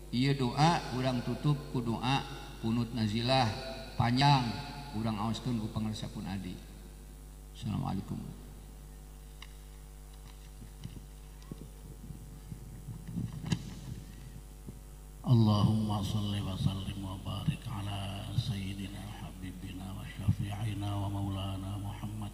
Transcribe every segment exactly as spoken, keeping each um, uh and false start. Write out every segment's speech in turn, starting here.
Ieu doa urang tutup ku doa kunut nazilah panjang urang aoskeun ku pangaresapun adi. Assalamualaikum. Allahumma salli wa sallim wa barik ala sayyidina habibina wa syafi'ina wa maulana Muhammad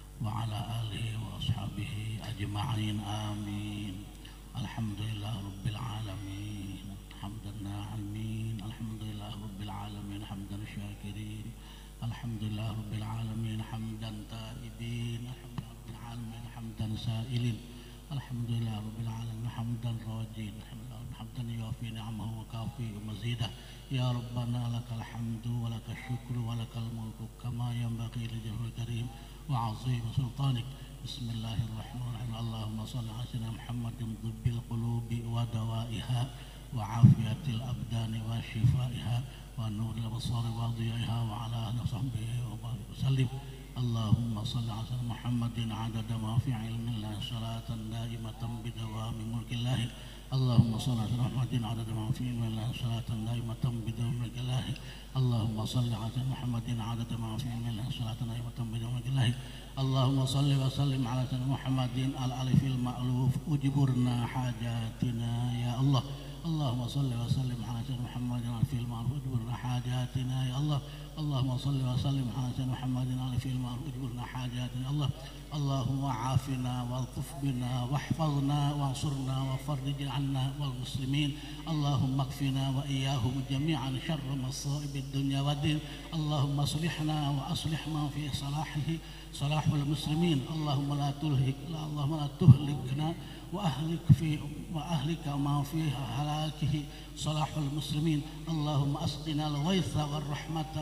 wa ala alihi wa ashabihi ajma'in amin. Alhamdulillah rabbil alamin hamdan na'imin, alhamdulillah rabbil alamin hamdan syakirin, alhamdulillah rabbil alamin hamdan ta'ibin, alhamdulillah rabbil alamin hamdan sa'ilin, alhamdulillah rabbil alamin hamdan rajin, hamdan yuafi ni'amahu wa kafi mazidah. Ya Rabbana lakal hamdu wa lakal syukru wa lakal mulku kama yanbaghi li wajhikal karim wa 'azim sultanik. Bismillahirrahmanirrahim. Allahumma shalli ala sayyidina Muhammadin tibbil qulubi wa dawaiha wa 'afiyatil abdani wa shifaiha wa nuril absari wa dhiyaiha wa ala alihi wa sahbihi wa barik wasallim. Allahumma shalli ala sayyidina Muhammadin 'adada ma fi 'ilmillah salatan daimatan bidawami mulkillah. Allahumma shalli ala Muhammadin 'adada ma fi ilmillah salatan daimatan bidawami mulkillah. Allahumma shalli ala Muhammadin 'adada ma fi ilmillah salatan daimatan bidawami mulkillah. Allahumma shalli wa sallim ala sayyidina Muhammadin al-alifil ma'luf ujburna hajatina ya Allah. Allahumma shalli wa sallim ala sayyidina Muhammadin al-alifil ma'luf ujburna hajatina ya Allah. Allahumma shalli wa sallim ala sayyidina Muhammadin al-alifil ma'luf ujburna hajatina ya Allah. Allahumma afina waltuf bina wahfazna wansurna wa farrij 'anna wal muslimin. Allahumma kfina wa iyyahum jami'an syarra masa'ibid dunya waddin. Allahumma aslihna wa aslih ma fi salahihi salahul muslimin. Allahumma la tulhik la Allahumma la tuhlikna wa ahlik fi wa ahlika ma fi halakihi salahul muslimin. Allahumma asqina al-ghaitha war rahmata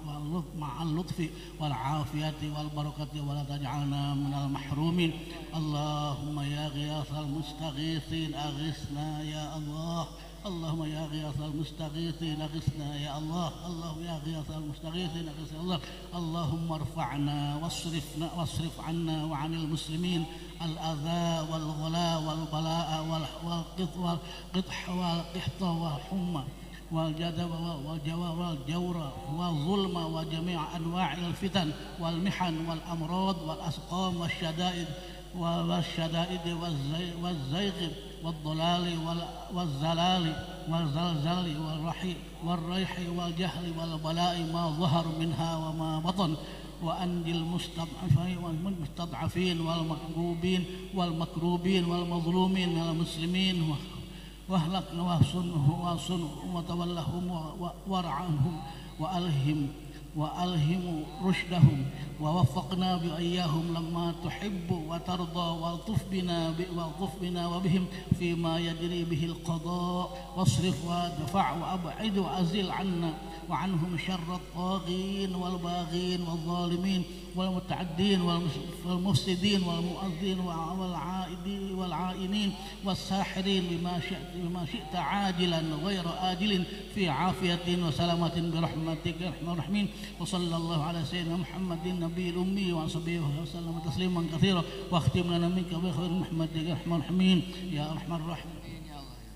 ma'al lutfi wal afiyati wal barakati wa la taj'alna minal mahrumin. Allahumma ya ghiyathal mustaghithin aghithna ya Allah. Allahumma ya ghiyathal mustaghithin aghithna ya Allah. Allahumma ya ghiyathal mustaghithin aghithna ya Allah. Allahumma irfa'na wasrifna wasrif 'anna wa 'anil muslimin al-adha wal ghala wal bala'a wal wal qit wal qith wal qihta wal humma wal jadwa wal jawa wal jawra wal zulma wa jami' anwa'il fitan wal mihan wal amrad wal asqam wal syada'id wal syada'id wal zayg wal dalali wal zalali wal zalzali wal rahi wal raihi wal jahli wal bala'i ma zahar minha wa ma batan wa andil mustad'afin wal mustad'afin wal makrubin wal makrubin wal mazlumin wal muslimin wahlakna wa sunhu wa sunhu wa tawallahum wa war'anhum wa alhim wa alhimu rushdahum wa waffaqna bi ayyahum lamma tuhibbu wa tarda wa tuf bina bi wa tuf bina wa bihim fi ma yajri bihi al-qada wasrif wa dafa' wa ab'id wa azil 'anna wa 'anhum syarra at-taghin wal baghin wal zalimin wal muta'addin wal mufsidin wal mu'adhdhin wal 'aidi wal 'ainin was sahirin bima syi'ta bima syi'ta 'ajilan ghayra ajilin fi 'afiyatin wa salamatin bi rahmatika arhamar rahimin. Wa sallallahu ala sayyidina Muhammadin nabiyil ummi wa sahbihi wa sallam tasliman katsira wa akhtim lana minka bi khair rahmatika arhamar rahimin ya arhamar rahimin ya Allah.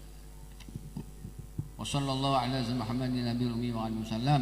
Wa sallallahu ala sayyidina Muhammadin nabiyil ummi wa alihi wasallam.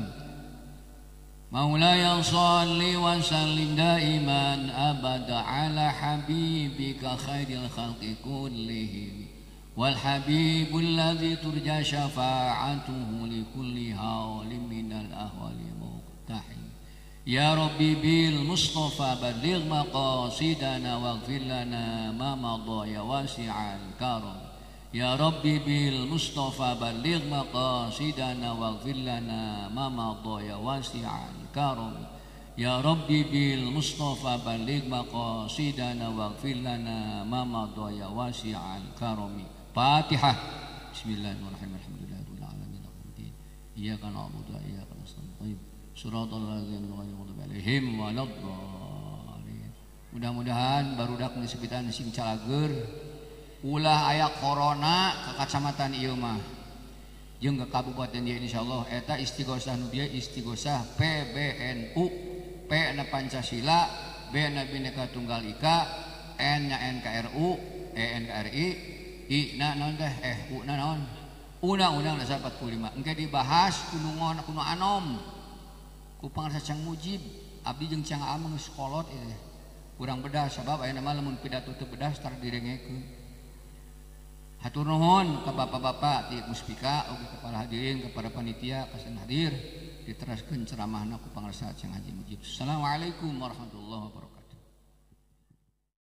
Maulaya shalli wa sallim daiman abada ala habibika khairil khalqi kullihim wal habibul ladzi turja syafa'atuhu li kulli hawlin minal ahwali muqtahim. Ya Rabbi bil Mustafa balligh maqasidana waghfir lana ma madha ya wasi'al karam. Ya Rabbi bil Mustafa balligh maqasidana waghfir lana ma madha ya wasi'al karam. Ya Rabbi bil Mustafa balligh maqasidana waghfir lana ma madha ya wasi'al karami. Fatihah. Bismillahirrahmanirrahim. Alhamdulillahirabbil alamin. Iyyaka na'budu wa iyyaka nasta'in. Shiratal ladzina an'amta 'alaihim waladdallin. Mudah-mudahan barudak disebitan sing calager ulah aya corona ke kacamatan ieu mah jeung ke kabupaten ieu insyaallah eta istighosah nu dia istighosah P B N U. P na Pancasila, B na Bhinneka Tunggal Ika, N nya N K R U, E N K R I, I na naon teh eh U na naon undang-undang dasar empat puluh lima engke dibahas kudu ngon kudu anom ku pangarsa Cang Mujib abdi jeung Cang Ameng geus kolot ieu urang bedah sabab aya nama lamun pidato teu bedah tar direngekeun hatur nuhun ka bapak-bapak ti Muspika ugi kepala hadirin kepada panitia kasan hadir diteraskeun ceramahna ku pangarsa Cang Haji Mujib. Assalamualaikum warahmatullahi wabarakatuh.